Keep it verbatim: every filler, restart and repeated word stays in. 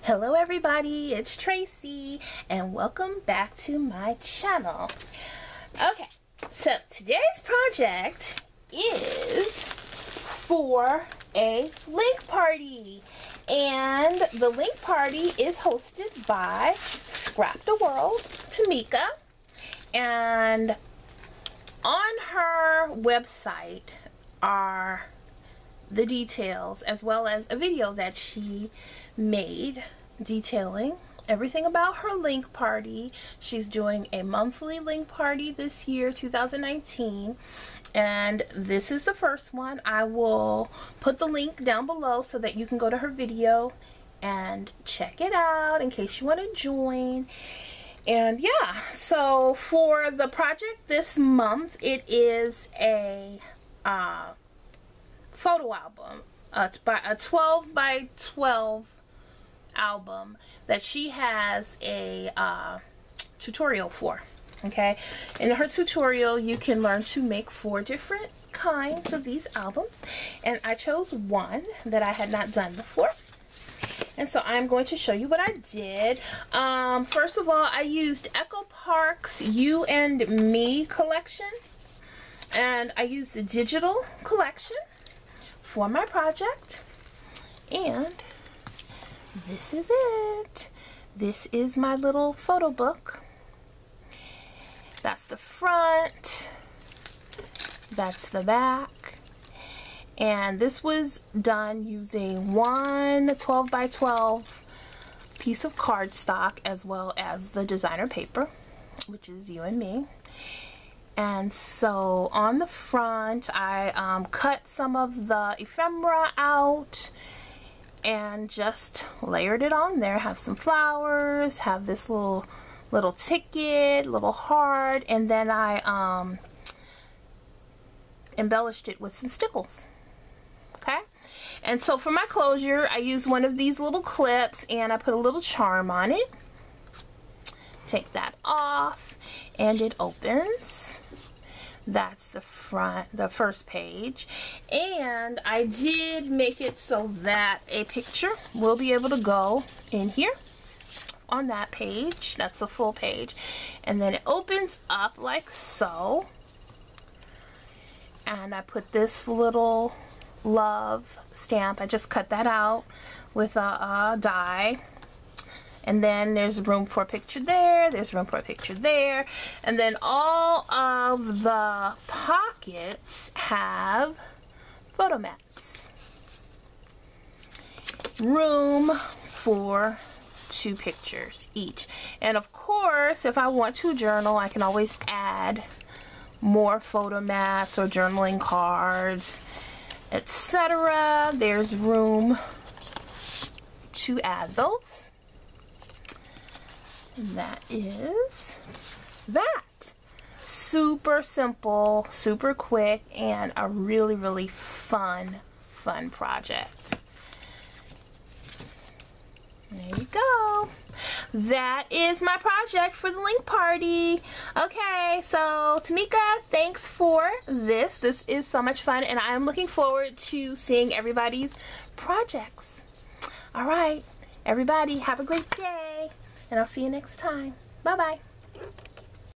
Hello everybody, it's Tracy and welcome back to my channel. Okay, so today's project is for a link party, and the link party is hosted by Scrapdaworld, Tamika, and on her website are the details as well as a video that she made detailing everything about her link party. She's doing a monthly link party this year, two thousand nineteen, and this is the first one. I will put the link down below so that you can go to her video and check it out in case you want to join. And yeah, so for the project this month, it is a uh, photo album, uh, a twelve by twelve album that she has a uh, tutorial for. Okay, in her tutorial you can learn to make four different kinds of these albums, and I chose one that I had not done before, and so I'm going to show you what I did. Um, first of all, I used Echo Park's You and Me collection, and I used the digital collection for my project, and this is it. This is my little photo book. That's the front, that's the back, and this was done using one twelve by twelve piece of cardstock as well as the designer paper, which is You and Me. And so on the front I um, cut some of the ephemera out and just layered it on there. Have some flowers, have this little little ticket, little heart, and then I um, embellished it with some stickles. Okay, and so for my closure I used one of these little clips and I put a little charm on it. Take that off and it opens. That's the front, the first page, and I did make it so that a picture will be able to go in here on that page. That's the full page, and then it opens up like so, and I put this little love stamp. I just cut that out with a, a die. And then there's room for a picture there, there's room for a picture there, and then all of the pockets have photo mats. Room for two pictures each. And of course, if I want to journal, I can always add more photo mats or journaling cards, et cetera. There's room to add those. And that is that. Super simple, super quick, and a really, really fun, fun project. There you go. That is my project for the link party. Okay, so Tamika, thanks for this. This is so much fun, and I'm looking forward to seeing everybody's projects. All right, everybody, have a great day. And I'll see you next time. Bye-bye.